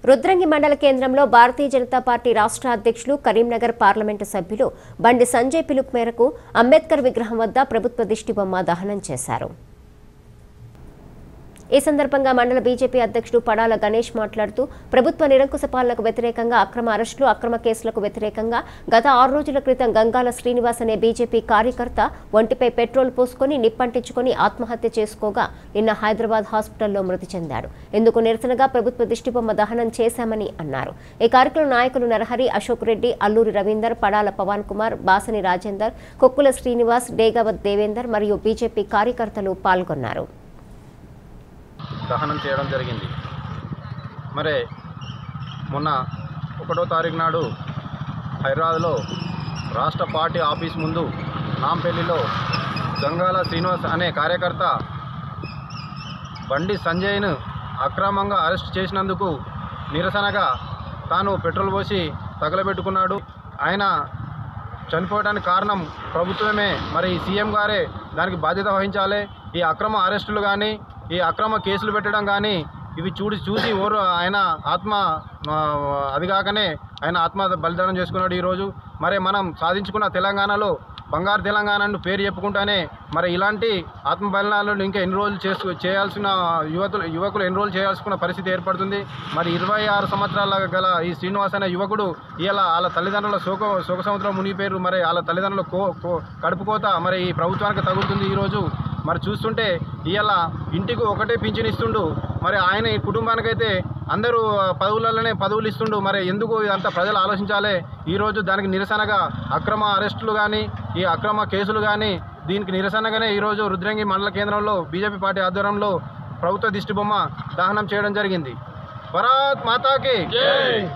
రుద్రంగి మండల కేంద్రంలో భారతీయ జనతా పార్టీ రాష్ట్ర అధ్యక్షులు కరీంనగర్ పార్లమెంటు సభ్యులు బండి సంజయ్ పిలుపు మేరకు అంబేద్కర్ విగ్రహం వద్ద ప్రభుత్వ దిష్టిబొమ్మ దహనం చేశారు। ఈ సందర్భంగా మండల బీజేపీ అధ్యక్షుడు పడాల గణేష్ మాట్లాడుతూ ప్రభుత్వ నిరంకుశ పాలనకు వ్యతిరేకంగా అక్రమ అరెస్టులు అక్రమ కేసులకు వ్యతిరేకంగా గత 6 రోజుల క్రితం గంగాల శ్రీనివాస్ అనే బీజేపీ కార్యకర్త ఒంటిపై పెట్రోల్ పోసుకొని నిప్పంటించుకొని ఆత్మహత్య చేసుకోగా నిన్న హైదరాబాద్ హాస్పిటల్లో మృతి చెందాడు। ఇందుకు నిరసనగా ప్రభుత్వ దిష్టిబొమ్మ దహనం చేశామని అన్నారు। ఈ కార్యక్రమంలో నాయకులు నరహరి, అశోక్ రెడ్డి, అల్లూరి రవీందర్, పడాల పవన్ కుమార్, బాసని రాజేందర్, కొక్కుల శ్రీనివాస్, డేగావత్ దేవేందర్ మరియు బీజేపీ కార్యకర్తలు పాల్గొన్నారు। దహనం చేయడం జరిగింది। మరి మొన్న 1వ తారీఖు నాడు హైదరాబాద్లో రాష్ట్ర పార్టీ ఆఫీస్ ముందు నాంపల్లిలో గంగాల శ్రీనివాస్ అనే కార్యకర్త బండి సంజయ్ను అక్రమంగా అరెస్ట్ చేసినందుకు నిరసనగా తాను పెట్రోల్ పోసి తగలబెట్టుకున్నాడు। ఆయన చనిపోవడానికి కారణం ప్రభుత్వమే, మరి సీఎం గారే దానికి బాధ్యత వహించాలి। ఈ అక్రమ అరెస్టులు కానీ ఈ అక్రమ కేసులు పెట్టడం కానీ ఇవి చూసి ఆయన ఆత్మ అది కాకనే ఆయన ఆత్మ బలిదానం చేసుకున్నాడు। ఈరోజు మరి మనం సాధించుకున్న తెలంగాణలో బంగారు తెలంగాణను పేరు చెప్పుకుంటానే మరి ఇలాంటి ఆత్మ బలిదానాలను ఇంకా ఎన్రోల్ చేయాల్సిన యువకులు ఎన్రోల్ చేయాల్సిన పరిస్థితి ఏర్పడుతుంది। మరి 26 సంవత్సరాల గల ఈ శ్రీనివాస్ అనే యువకుడు ఇలా వాళ్ళ తల్లిదండ్రుల శోక సముద్రం మునిగిపోయారు। మరి వాళ్ళ తల్లిదండ్రుల కడుపుకోత మరి ఈ ప్రభుత్వానికి తగులుతుంది। ఈరోజు మరి చూస్తుంటే ఇవాళ ఇంటికి ఒకటే పింఛన్ ఇస్తుండు, మరి ఆయన ఈ కుటుంబానికైతే అందరూ పదవులు ఇస్తుండు। మరి ఎందుకు ఇదంతా ప్రజలు ఆలోచించాలి। ఈరోజు దానికి నిరసనగా అక్రమ అరెస్టులు కానీ ఈ అక్రమ కేసులు కానీ దీనికి నిరసనగానే ఈరోజు రుద్రంగి మండల కేంద్రంలో బీజేపీ పార్టీ ఆధ్వర్యంలో ప్రభుత్వ దిష్టిబొమ్మ దహనం చేయడం జరిగింది। భారత్ మాతాకి జై।